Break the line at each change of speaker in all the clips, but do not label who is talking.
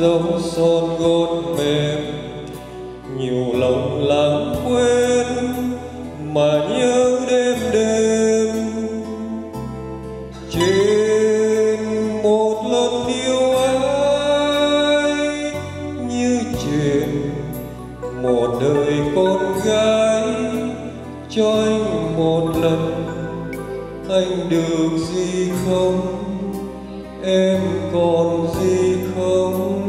dấu son gôn mềm, nhiều lòng lãng quên mà nhớ đêm đêm. Trên một lần yêu ai như trên một đời con gái, cho anh một lần anh được gì không, em còn gì không?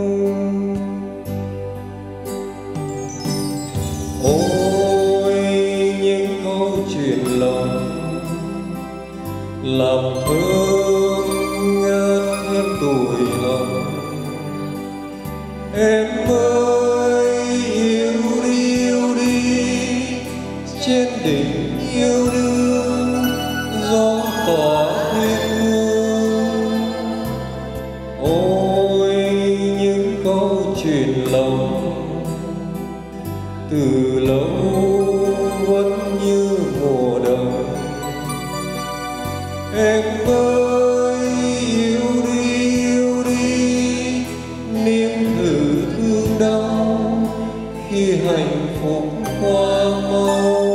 Ôi những câu chuyện lòng làm thơm ngát thêm tuổi hồng. Em ơi yêu đi trên đỉnh yêu đương gió tỏa thiên hương. Ôi những câu chuyện lòng từ lâu vẫn như mùa đông. Em ơi yêu đi nếm thử thương đau khi hạnh phúc qua mau.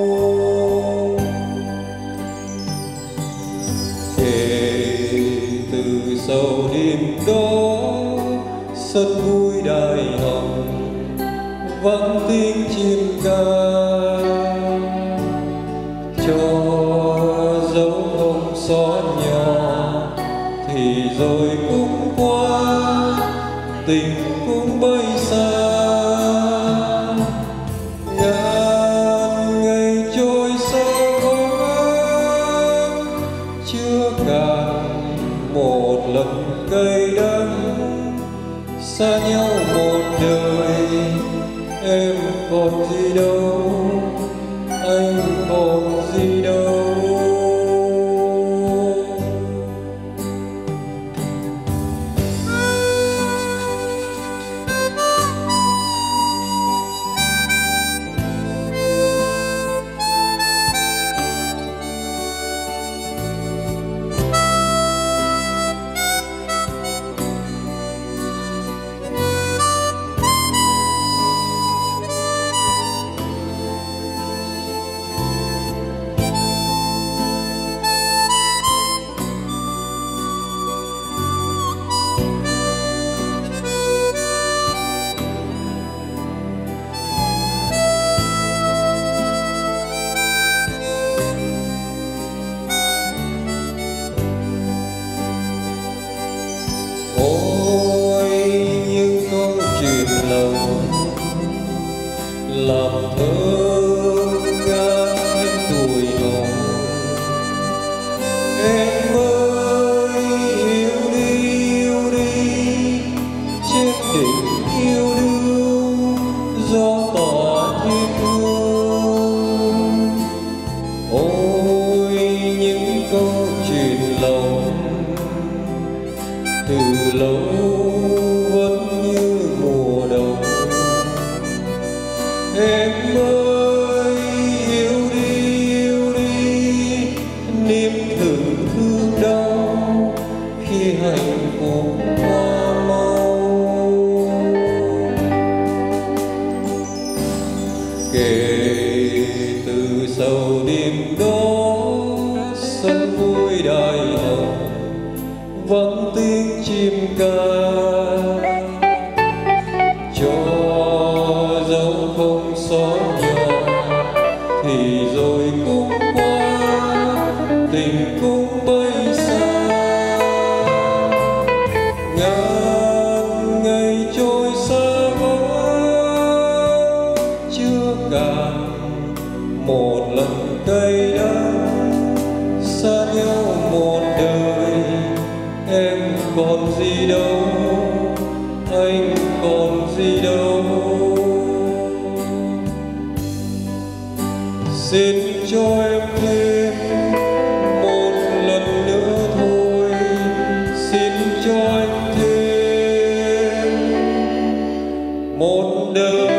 Kể từ sau đêm đó sân vui đại hồng vắng tiếng chim ca, cho dấu hồng xóa nhỏ thì rồi cũng qua, tình cũng bay xa. Ngàn ngày trôi xa quá, chưa cạn một lần cay đắng. Xa nhau một đời em còn gì đâu, anh còn gì đâu. Làm thơm ngát tuổi hồng. Em ơi yêu đi trên đỉnh yêu đương gió tỏa thiên hương. Ôi những câu chuyện lòng từ lâu vẫn như mùa đông. Em ơi yêu đi nếm thử thương đau khi hạnh phúc qua mau. Kể từ sau đêm đó sân vui đại hồng vắng tiếng chim ca, xóa nhỏ thì rồi cũng qua, tình cũng bay xa. Ngàn ngày trôi xa quá, chưa cạn một lần cay đắng. Xa nhau một đời em còn gì đâu, anh còn gì đâu. Xin cho em thêm một lần nữa thôi, xin cho anh thêm một đời.